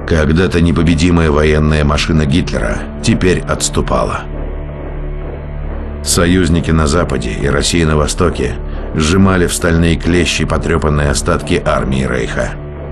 Когда-то непобедимая военная машина Гитлера теперь отступала. Союзники на Западе и Россия на Востоке сжимали в стальные клещи потрепанные остатки армии Рейха.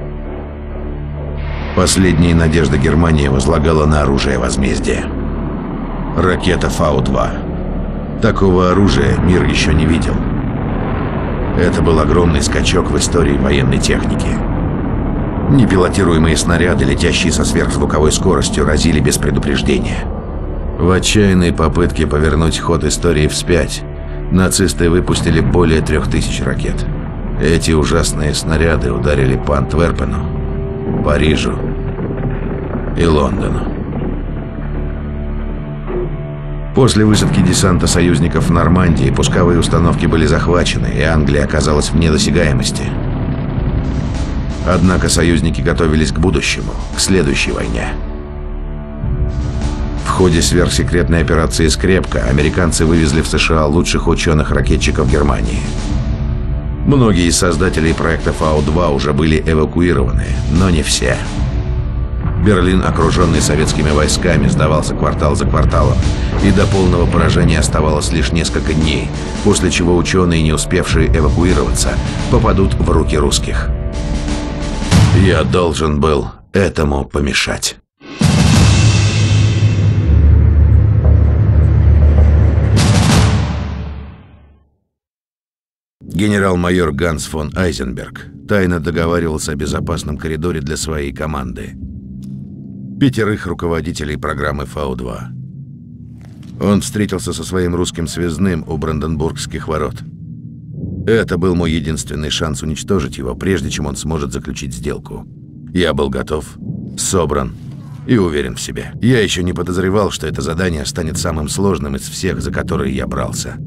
Последние надежды Германии возлагала на оружие возмездия. Ракета Фау-2. Такого оружия мир еще не видел. Это был огромный скачок в истории военной техники. Непилотируемые снаряды, летящие со сверхзвуковой скоростью, разили без предупреждения. В отчаянной попытке повернуть ход истории вспять, нацисты выпустили более 3000 ракет. Эти ужасные снаряды ударили по Антверпену, Парижу и Лондону. После высадки десанта союзников в Нормандии пусковые установки были захвачены, и Англия оказалась в недосягаемости. Однако союзники готовились к будущему, к следующей войне. В ходе сверхсекретной операции «Скрепка» американцы вывезли в США лучших ученых-ракетчиков Германии. Многие из создателей проекта Фау-2 уже были эвакуированы, но не все. Берлин, окруженный советскими войсками, сдавался квартал за кварталом, и до полного поражения оставалось лишь несколько дней, после чего ученые, не успевшие эвакуироваться, попадут в руки русских. Я должен был этому помешать. Генерал-майор Ганс фон Айзенберг тайно договаривался о безопасном коридоре для своей команды. 5 руководителей программы Фау-2. Он встретился со своим русским связным у Бранденбургских ворот. Это был мой единственный шанс уничтожить его, прежде чем он сможет заключить сделку. Я был готов, собран и уверен в себе. Я еще не подозревал, что это задание станет самым сложным из всех, за которые я брался.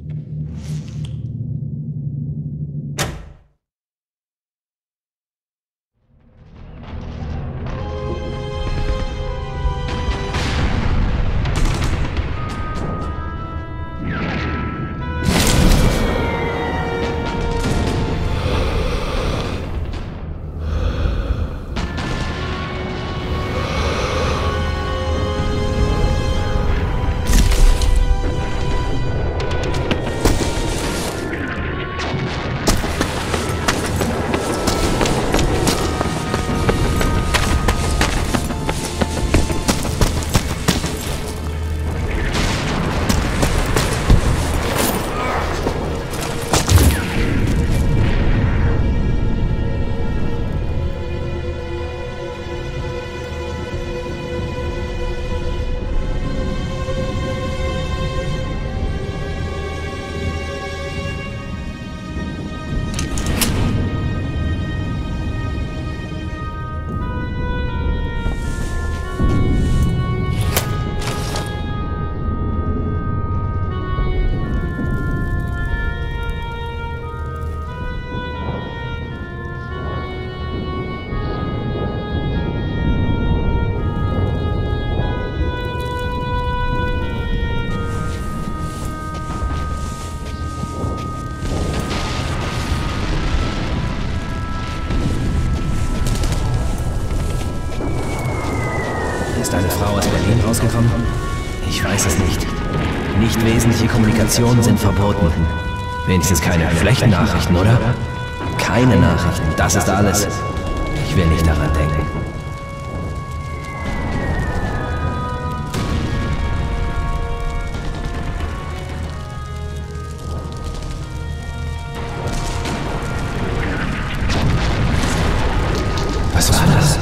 Ist eine Frau aus Berlin rausgekommen? Ich weiß es nicht. Nicht wesentliche Kommunikationen sind verboten. Wenigstens keine schlechten Nachrichten, oder? Keine Nachrichten, das ist alles. Ich will nicht daran denken. Was war das?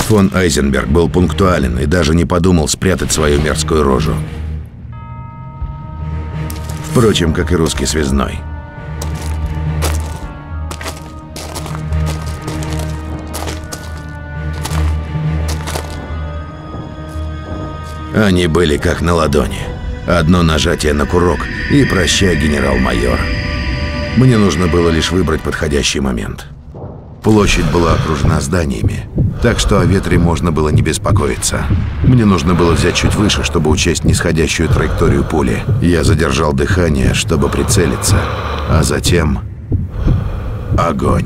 Фон Айзенберг был пунктуален и даже не подумал спрятать свою мерзкую рожу. Впрочем, как и русский связной. Они были как на ладони. Одно нажатие на курок и прощай, генерал-майор. Мне нужно было лишь выбрать подходящий момент. Площадь была окружена зданиями, так что о ветре можно было не беспокоиться. Мне нужно было взять чуть выше, чтобы учесть нисходящую траекторию пули. Я задержал дыхание, чтобы прицелиться, а затем... огонь.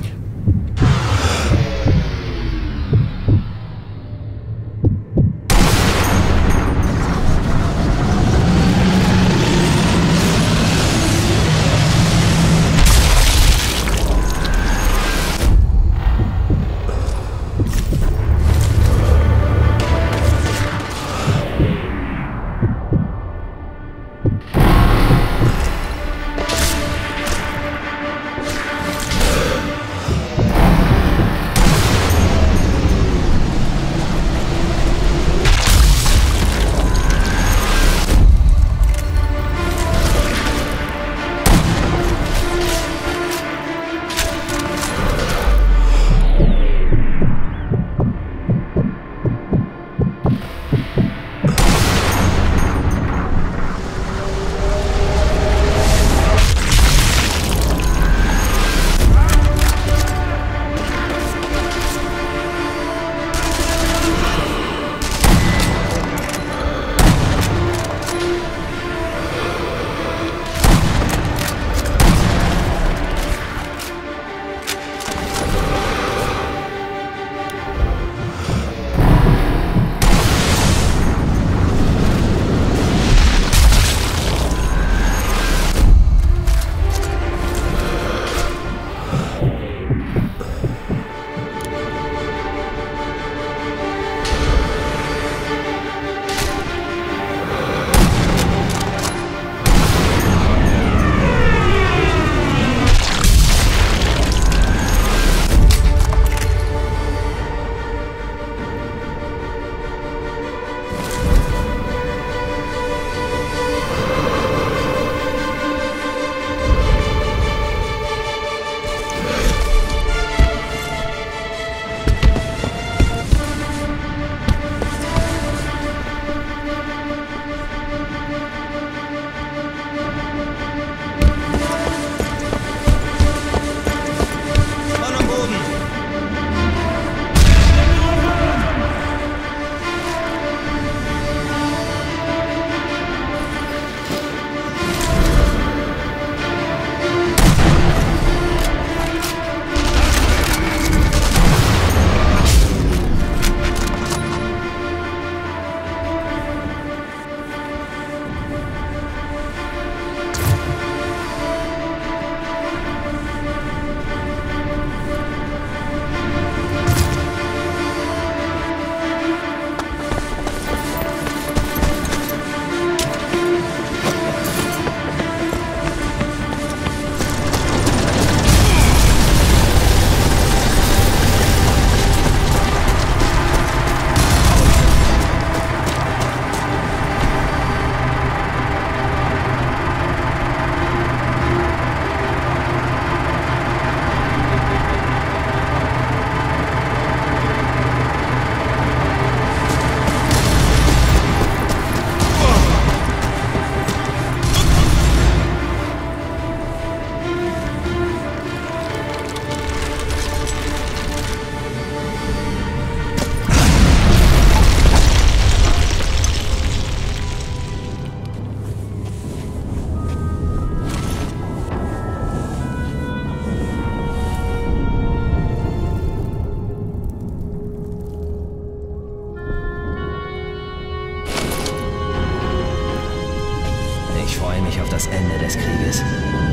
das Ende des Krieges.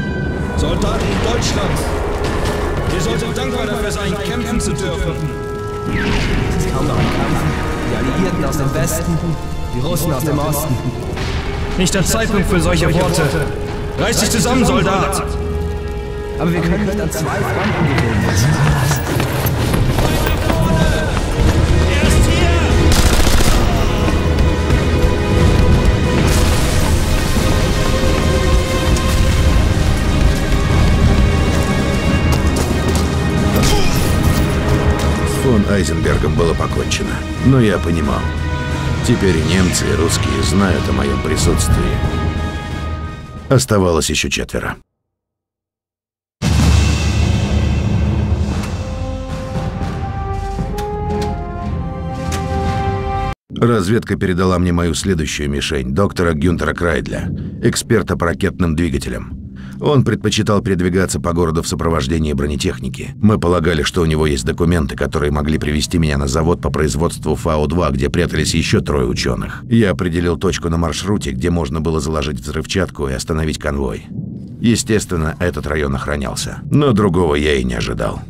Soldaten Deutschlands! Ihr solltet dankbar dafür sein, kämpfen zu dürfen. Es ist kaum noch ein Kampf. Die Alliierten aus dem Westen, die Russen aus dem Osten. Nicht der Zeitpunkt für solche Worte. Reiß dich zusammen, Soldat! Aber wir können nicht an zwei Fronten gewinnen. Was war das? Er ist фон Айзенбергом было покончено. Но я понимал. Теперь и немцы, и русские знают о моем присутствии. Оставалось еще 4. Разведка передала мне мою следующую мишень, доктора Гюнтера Крайдля, эксперта по ракетным двигателям. Он предпочитал передвигаться по городу в сопровождении бронетехники. Мы полагали, что у него есть документы, которые могли привести меня на завод по производству Фау-2, где прятались еще 3 ученых. Я определил точку на маршруте, где можно было заложить взрывчатку и остановить конвой. Естественно, этот район охранялся, но другого я и не ожидал.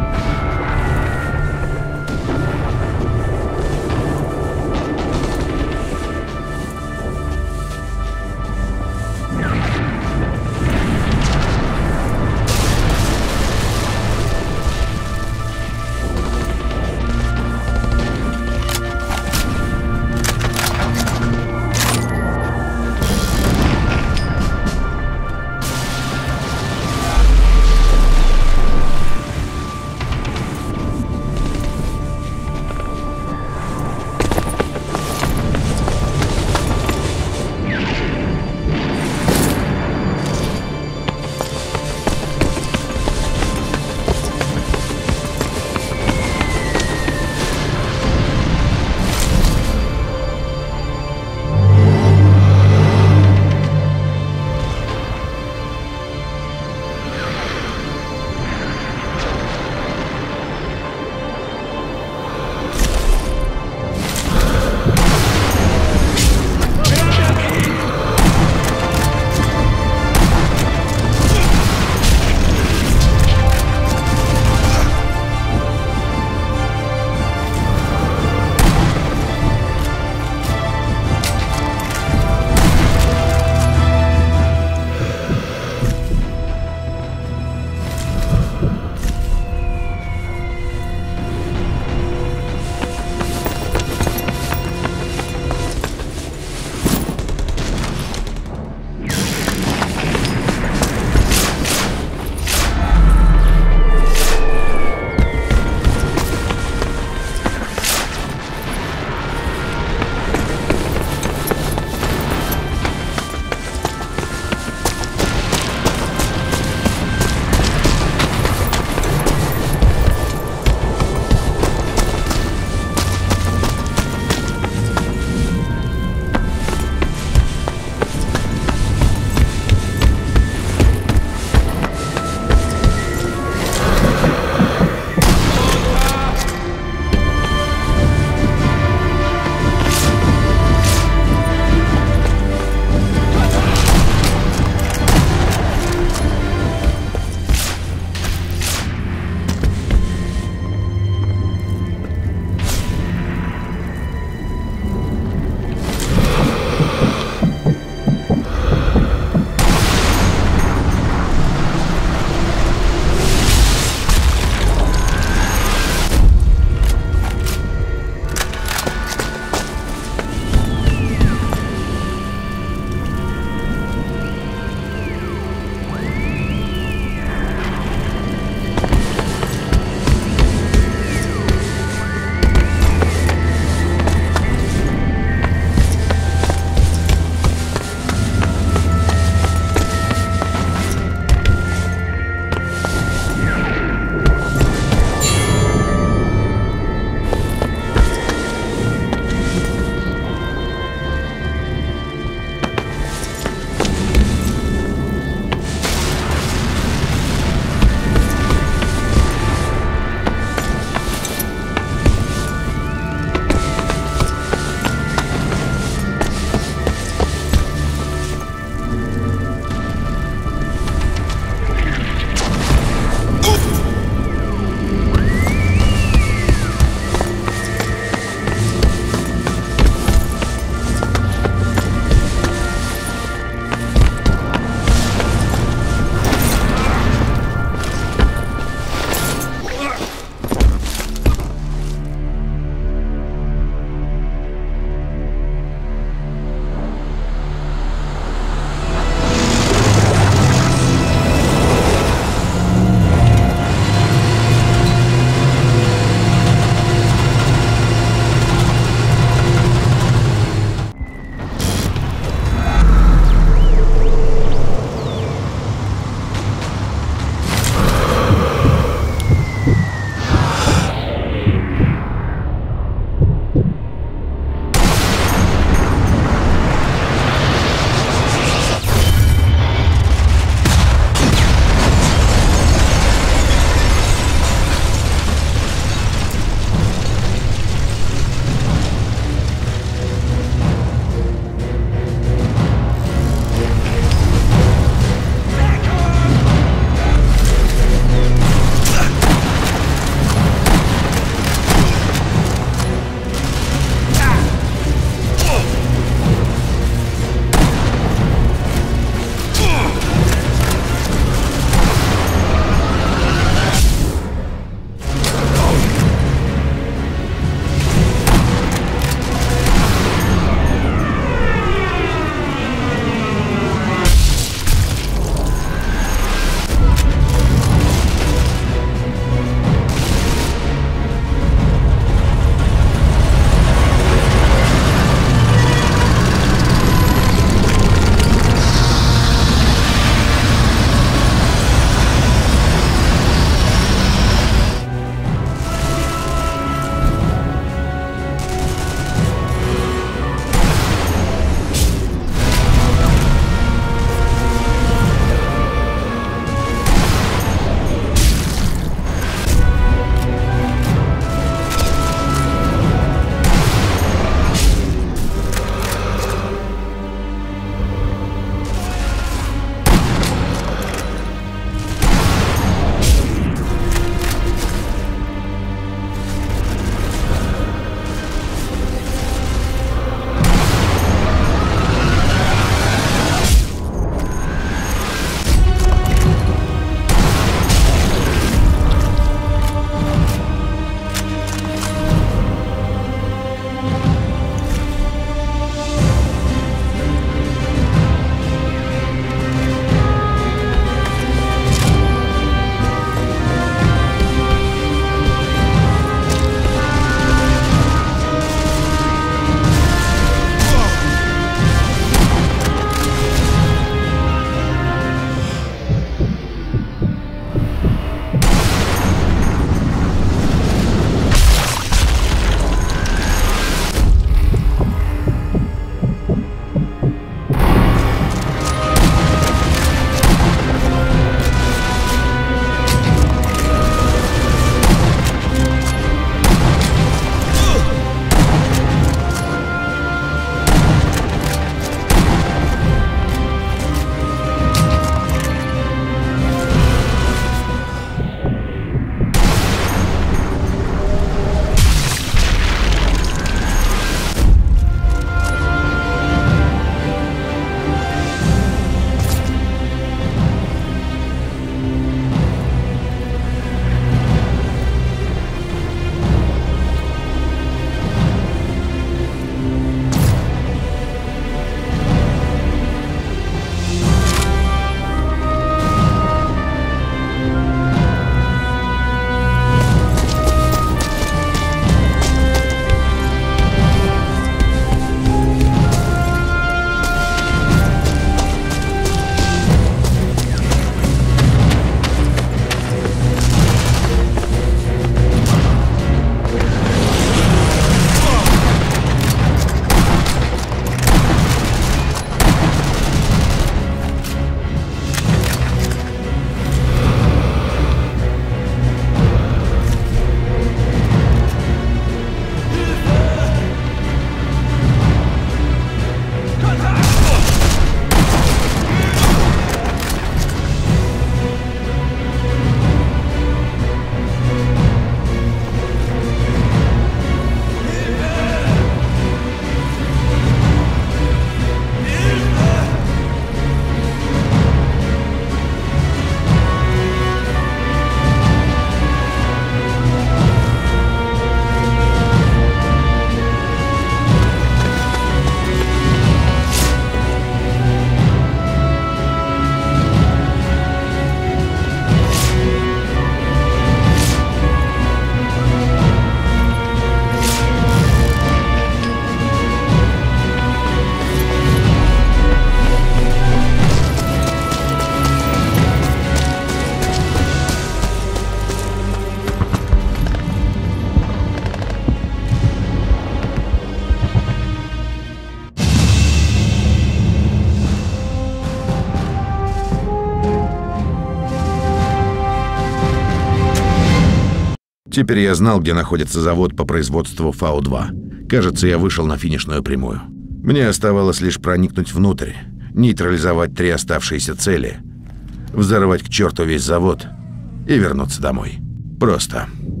Теперь я знал, где находится завод по производству Фау-2. Кажется, я вышел на финишную прямую. Мне оставалось лишь проникнуть внутрь, нейтрализовать 3 оставшиеся цели, взорвать к черту весь завод и вернуться домой. Просто.